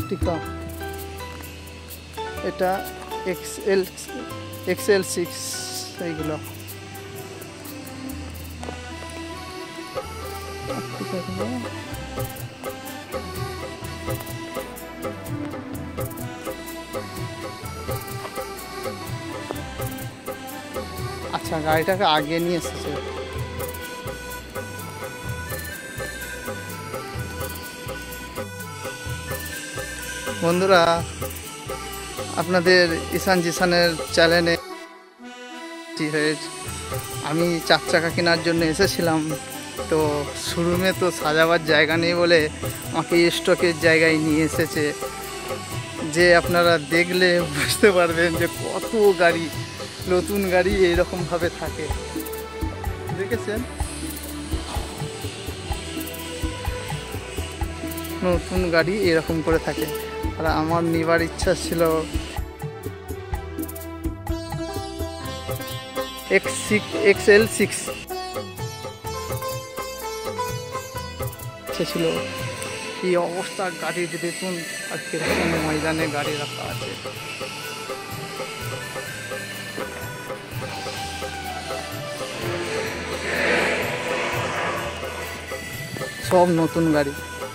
আর্টিকা, এটা XL6 এইগুলো। আচ্ছা, গাড়িটাকে আগে নিয়ে এসেছে। বন্ধুরা, আপনাদের ঈশান জিসানের চ্যানেলে আমি 4 চাকা কেনার জন্য এসেছিলাম, তো শোরুমে তো সাজাবার জায়গা নেই বলে আমাকে স্টকের জায়গায় নিয়ে এসেছে। যে আপনারা দেখলে বুঝতে পারবেন যে কত গাড়ি, নতুন গাড়ি এইরকমভাবে থাকে। দেখেছেন, নতুন গাড়ি এরকম করে থাকে। আর আমার নেবার ইচ্ছা ছিল XL6 ছিল। এই অবস্থা গাড়ির দেখুন, আজকে ময়দানে গাড়ি রাখা আছে। সব নতুন গাড়ি।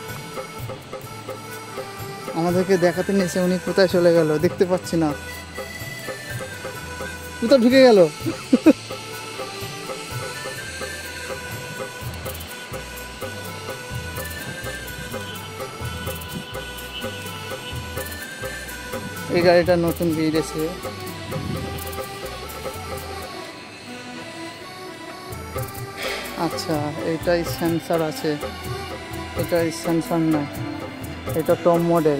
আমাদেরকে দেখাতে নিয়েছে, উনি কোথায় চলে গেল দেখতে পাচ্ছি না, কোথায় ঢুকে গেল। এই গাড়িটা নতুন বেরিয়েছে। আচ্ছা, এটাই সেন্সার আছে, এটাই সেন্সার না, এটা টপ মডেল।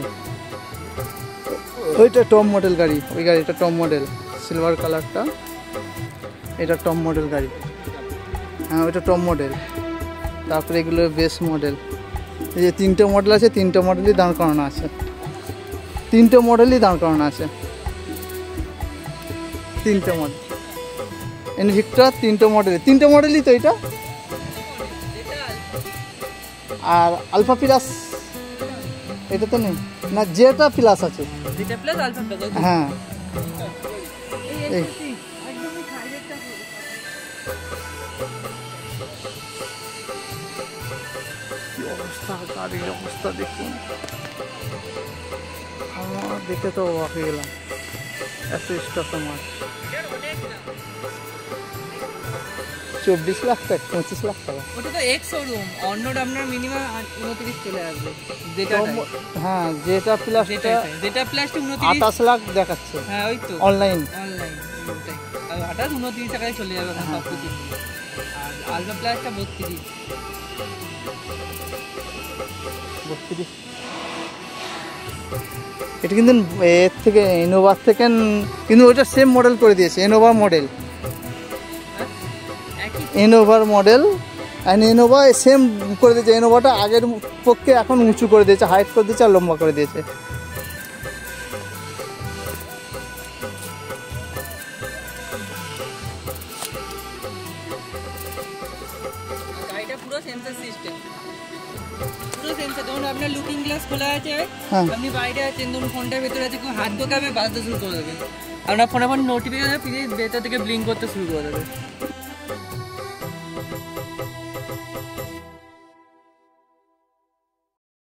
ওইটা টপ মডেল গাড়ি, ওই গাড়িটা টপ মডেল, সিলভার কালারটা, এটা টপ মডেল গাড়ি। হ্যাঁ, ওইটা টপ মডেল। তারপরে এগুলো বেস মডেল। এই যে 3টে মডেল আছে, 3টে মডেলই দাঁড় করানো আছে, 3টে মডেলই দাঁড় করানো আছে, 3টে মডেল। ইনভিক্টর 3টে মডেল, 3টে মডেলই তো এটা। আর আলফা প্লাস এটা তো নেই না, যেটা প্লাস আছে, হ্যাঁ। কি অবস্থা, গাড়ির অবস্থা দেখুন। আমার দেখে তো অবাক হয়ে গেলাম, এত স্টক আমার। 24 লাখ টাকা, 25 লাখ টাকা। ওটা তো এক্স শোরুম, অন্যটা আপনার মিনিমাম 29 চলে আসবে। যেটা হ্যাঁ, যেটা প্লাসটা, যেটা প্লাসটা 28 লাখ দেখাচ্ছে। হ্যাঁ, ওই তো অনলাইন আর 28-29 টাকায় চলে যাবে সব কিছু। আর আলফা প্লাসটা 32। এটা কিন্তু এর থেকে, ইনোভার থেকে, কিন্তু ওইটা সেম মডেল করে দিয়েছে, ইনোভা মডেল, ইনোভার মডেল। অ্যান্ড ইনোভা সেম করে দিয়েছে। ইনোভাটা আগের পক্ষে এখন উঁচু করে দিয়েছে, হাইট করে দিয়েছে আর লম্বা করে দিয়েছে। গাড়িটা পুরো সেন্সর সিস্টেম, পুরো সেন্সর। যখন আপনার লুকিং গ্লাস খোলা আছে, আপনি বাইরে আছেন, ধরুন ফোনটার ভেতরে আছে, কেউ হাত ঢোকাবে, বাজতে শুরু করে দেবে, আপনার ফোনে নোটিফিকেশন ভেতর থেকে ব্লিঙ্ক করতে শুরু করে দেবে।